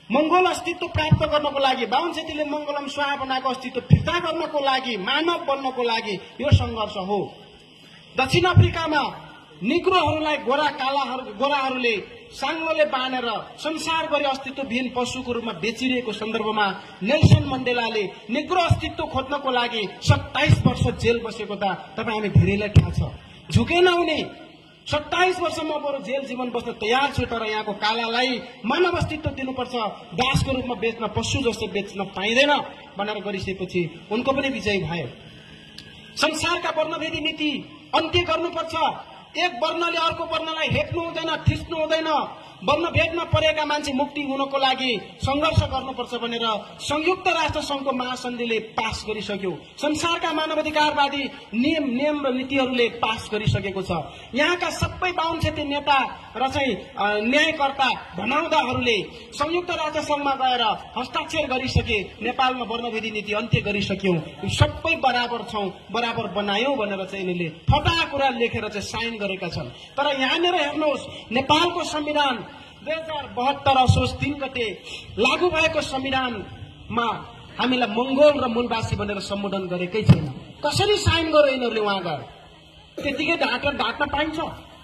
Mongol अस्तित्व प्राप्त गर्नको लागि बाहुन छेत्रीले मंगलम स्वाहा अस्तित्व फिर्ता गर्नको लागि मानव बन्नको लागि यो संघर्ष हो। दक्षिण अफ्रिकामा निग्रोहरूलाई गोराहरूले सांगलोले बानेर संसारभरि अस्तित्वविहीन पशुको रूपमा बेचिरहेको सन्दर्भमा नेल्सन मण्डेलाले निग्रो अस्तित्व खोज्नको लागि 27 वर्ष जेल बसेको त तपाईँ हामी धेरैलाई थाहा छ। झुकेन उनी 27 वर्षमा बरु जेल जीवन बस्न तयार छु, तर यहाँको कालालाई मानव अस्तित्व दिनुपर्छ, दासको रूपमा बेच्न, पशु जस्तो बेच्न पाइँदैन भनेर गरिसकेपछि उनको पनि विजय भयो। संसारका वर्णभेदी नीति अन्त्य गर्नुपर्छ। एक वर्णले अर्को वर्णलाई हेप्नु हुँदैन, थिच्नु हुँदैन। वर्णभेदमा परेका मान्छे मुक्ति हुनको लागि संघर्ष गर्नुपर्छ भनेर संयुक्त राष्ट्र संघको महासन्धिले पास गरिसक्यो। संसारका मानवाधिकारवादी नियम र नीतिहरूले पास गरिसकेको छ। यहाँका सबै बाहुन क्षेत्रीय नेता र चाहिँ न्यायकर्ता भनाउँदाहरूले संयुक्त राष्ट्र संघमा गएर हस्ताक्षर गरिसके। नेपालमा वर्णभेदी नीति अन्त्य गरिसक्यौं, सबै बराबर छौं, बराबर बनायौं भनेर चाहिँ यिनीहरूले फटा कुरा लेखेर चाहिँ साइन गरेका छन्। तर यहाँनिर हेर्नुहोस्, नेपालको संविधान 2072 असोज 3 गते लागू भएको संविधानमा हामीलाई मंगोल र मूलवासी भनेर सम्बोधन गरेकै छैन। कसरी साइन गर्यो यिनीहरूले वहाँ गएर? त्यतिकै ढाँट्न पाइन्छ?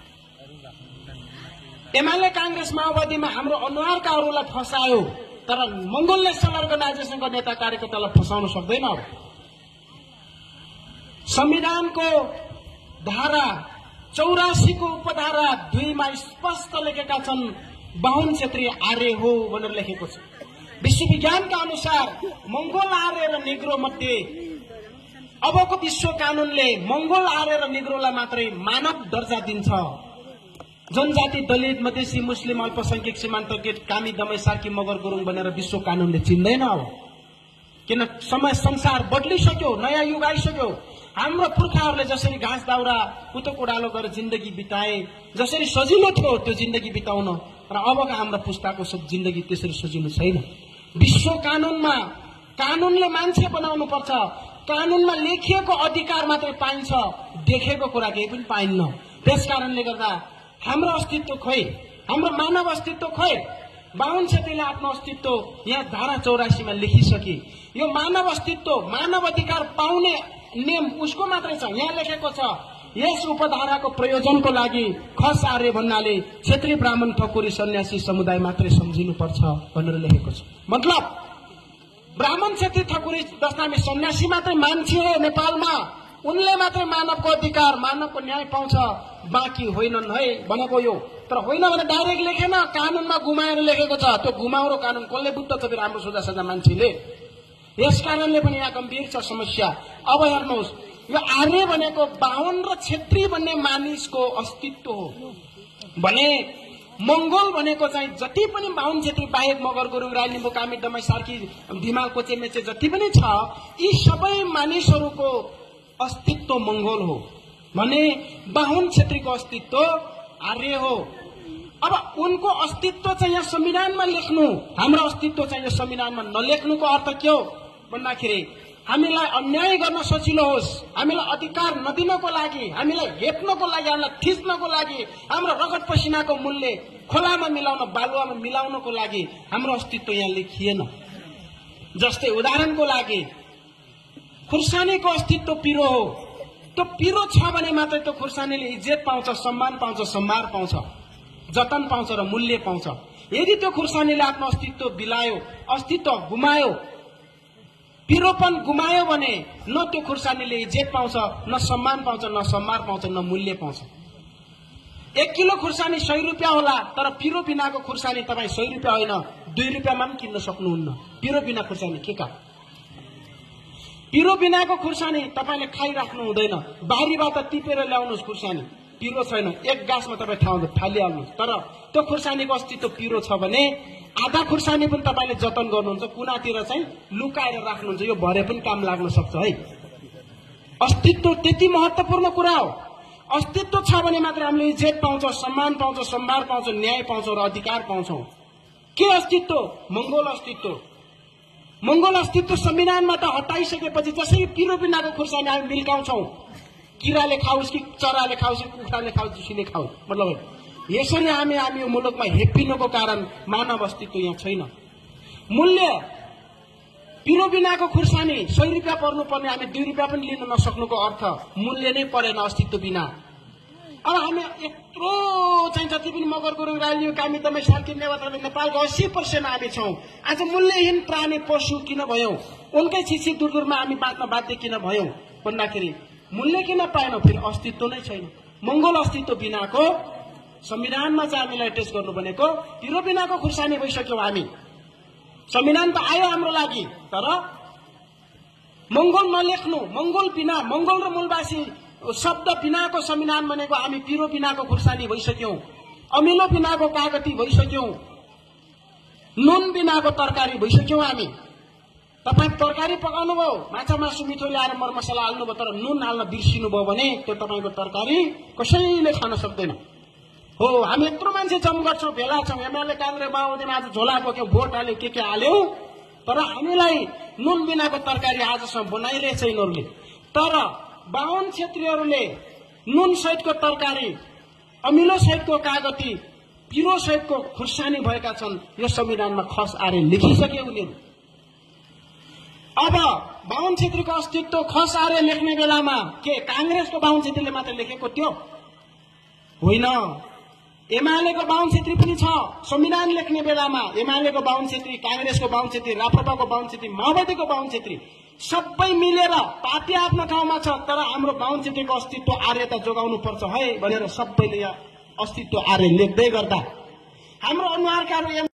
एमाले कांग्रेस माओवादीमा हाम्रो अनुहारकाहरूलाई फसायो, तर मंगोल नेशनल अर्गनाइजेसनको नेता कार्यकर्तालाई फसाउन सक्दैन। संविधानको धारा 84 को उपधारा 2 मा स्पष्ट लेखेका छन्, बाहुन क्षेत्रीय आर्य हो भनेर लेखेको छ। विश्वविज्ञानका अनुसार मंगोल आर्य र निग्रो मध्ये अबको विश्व कानूनले मंगोल आर्य र निग्रोलाई मात्रै मानव दर्जा दिन्छ। जनजाति, दलित, मधेसी, मुस्लिम, अल्पसंख्यक, सीमान्तकृत, कामी, दमै, सार्की, मगर, गुरुङ भनेर विश्व कानूनले चिन्दैन। अब किन समय संसार बदलिसक्यो, नयाँ युग आइसक्यो। हाम्रो पुर्खाहरूले जसरी घाँस दाउरा कुतो कुडालो गरेर जिन्दगी बिताए, जसरी सजिलो थियो त्यो जिन्दगी बिताउन, र अबका हाम्रो पुस्ताको जिन्दगी त्यसरी सजिलो छैन। विश्व कानूनमा कानूनले मान्छे बनाउनु पर्छ। कानूनमा लेखिएको अधिकार मात्रै पाइन्छ, देखेको कुरा केही पनि पाइन्न। त्यसकारणले गर्दा हाम्रो अस्तित्व खोइ, हाम्रो मानव अस्तित्व खोइ। बाहुन क्षेत्रीले आफ्नो अस्तित्व यहाँ धारा 84 मा लेखिसके। यो मानव अस्तित्व, मानव अधिकार पाउने नियम उसको मात्रै छ। यहाँ लेखेको छ, यस उपधाराको प्रयोजनको लागि खस आर्य भन्नाले क्षेत्री, ब्राह्मण, ठकुरी, सन्यासी समुदाय मात्रै सम्झिनुपर्छ भनेर लेखेको छ। मतलब ब्राह्मण, क्षेत्री, ठकुरी, दशनामी, सन्यासी मात्रै मान्छे हो नेपालमा, उनले मात्रै मानवको अधिकार, मानवको न्याय पाउँछ, बाँकी होइनन् है भनेको यो। तर होइन भने डाइरेक्ट लेखेन, कानूनमा गुमाएर लेखेको छ। त्यो गुमाउरो कानून कसले बुझ्छ त फेरि हाम्रो सोझा साझा मान्छेले? यस कारणले पनि यहाँ गम्भीर छ समस्या। अब हेर्नुहोस्, यो आर्य भनेको बाहुन र क्षेत्री भन्ने मानिसको अस्तित्व हो भने मंगोल भनेको चाहिँ जति पनि बाहुन क्षेत्री बाहेक मगर, गुरुङ, राई, लिम्बू, कामी, दमाई, सार्की, धिमाल, कोचे, मेचे जति पनि छ, यी सबै मानिसहरूको अस्तित्व मंगोल हो भने बाहुन क्षेत्रीको अस्तित्व आर्य हो। अब उनको अस्तित्व चाहिँ यहाँ संविधानमा लेख्नु, हाम्रो अस्तित्व चाहिँ यो संविधानमा नलेख्नुको अर्थ के हो भन्दाखेरि हामीलाई अन्याय गर्न सजिलो होस्, हामीलाई अधिकार नदिनको लागि, हामीलाई हेप्नको लागि, हामीलाई थिच्नको लागि, हाम्रो रगत पसिनाको मूल्य खोलामा मिलाउन, बालुवामा मिलाउनको लागि हाम्रो अस्तित्व यहाँ लेखिएन। जस्तै उदाहरणको लागि खुर्सानीको अस्तित्व पिरो हो। त्यो पिरो छ भने मात्रै त्यो खुर्सानीले इज्जत पाउँछ, सम्मान पाउँछ, सम्मार पाउँछ, जतन पाउँछ र मूल्य पाउँछ। यदि त्यो खुर्सानीले आफ्नो अस्तित्व बिलायो, अस्तित्व गुमायो, पिरोपन गुमायो भने न त्यो खुर्सानीले इज्जत पाउँछ, न सम्मान पाउँछ, न सम्मार पाउँछ, न मूल्य पाउँछ। 1 किलो खुर्सानी 100 रुपियाँ होला, तर पिरो बिनाको खुर्सानी तपाईँ 100 रुपियाँ होइन 2 रुपियाँमा पनि किन्न सक्नुहुन्न। पिरो बिना खुर्सानी के का? पिरो बिनाको खुर्सानी तपाईले खाइराख्नु हुँदैन, बारीबाट टिपेर ल्याउनुहोस् खुर्सानी, पिरो छैन, 1 गाँसमा तपाईँ फालिहाल्नुहोस्। तर त्यो खुर्सानीको अस्तित्व पिरो छ भने आधा खुर्सानी पनि तपाईले जतन गर्नुहुन्छ, कुनातिर चाहिँ लुकाएर राख्नुहुन्छ, यो भरे पनि काम लाग्न सक्छ है। अस्तित्व त्यति महत्त्वपूर्ण कुरा हो। अस्तित्व छ भने मात्र हामीले इज्जत पाउँछ, सम्मान पाउँछ, सम्मान पाउँछ, न्याय पाउँछ र अधिकार पाउँछौं। के अस्तित्व? मंगोल अस्तित्व। मंगोल अस्तित्व संविधानबाट हटाइसकेपछि जसरी पिरो बिनाको खुर्सानी हामी मिल्काउँछौं, किराले खाओस् कि चराले खाओस् कि कुखुराले खाओस्, जुसीले खाओस्, मतलब यसरी हामी यो मुलुकमा हेपिनुको कारण मानव अस्तित्व यहाँ छैन। मूल्य पिरो बिनाको खुर्सानी 100 रुपियाँ पर्नुपर्ने हामी 2 रुपियाँ पनि लिन नसक्नुको अर्थ मूल्य नै परेन अस्तित्व बिना। अब हामी यत्रो चाहिँ जति पनि मगर गुरुङ राई कामी दमाई सार्की नेवार नेपालको 80% हामी छौं। आज मूल्यहीन प्राणी पशु किन भयौं, उनकै छिछि दूरदूरमा हामी बाँच्न बाध्य किन भयौं भन्दाखेरि मूल्य किन पाएनौं, फेरि अस्तित्व नै छैन। मंगल अस्तित्व बिनाको संविधानमा चाहिँ हामीलाई टेस्ट गर्नु भनेको पिरो बिनाको खुर्सानी भइसक्यौं हामी। संविधान त आयो हाम्रो लागि, तर मंगल नलेख्नु, मंगल बिना मंगल र मूलवासी शब्द बिनाको संविधान भनेको हामी पिरो बिनाको खुर्सानी भइसक्यौं, अमिलो बिनाको कागती भइसक्यौं, नुन बिनाको तरकारी भइसक्यौं हामी। तपाई तरकारी पकाउनु भयो, माछा मासु मिठो ल्याएर मरमसला हाल्नु भयो, तर नुन हाल्न बिर्सिनु भयो भने त्यो तपाईको तरकारी कसैले खान सक्दैन। हो, हामी यत्रो मान्छे जमघट छौं, भेला छौं, एमएलए कांग्रेस माओवादीले आज झोला बोक्यो, भोट हाल्यो, के हाल्यो, तर हामीलाई नुन बिनाको तरकारी आजसम्म बनाइरहेछ यिनीहरूले। तर बाहुन क्षेत्रीहरूले नुन सहितको तरकारी, अमिलो सहितको कागती, पिरो सहितको खुर्सानी भएका छन्। यो संविधानमा खस आरे लेखिसके उनीहरू। अब बाहुन क्षेत्रीको अस्तित्व खस आरे लेख्ने बेलामा के कांग्रेसको बाहुन क्षेत्रीले मात्र लेखेको थियो? होइन, एमालेको बाहुन क्षेत्री पनि छ। संविधान लेख्ने बेलामा एमालेको बाहुन क्षेत्री, कांग्रेसको बाहुन क्षेत्री, राप्रपाको बाहुन क्षेत्री, माओवादीको बाहुन क्षेत्री सबै मिलेर पार्टी आफ्नो ठाउँमा छ, तर हाम्रो बाहुन क्षेत्रीको अस्तित्व आर्यता जोगाउनु पर्छ है भनेर सबैले अस्तित्व आर्य लेख्दै गर्दा हाम्रो अनुहारका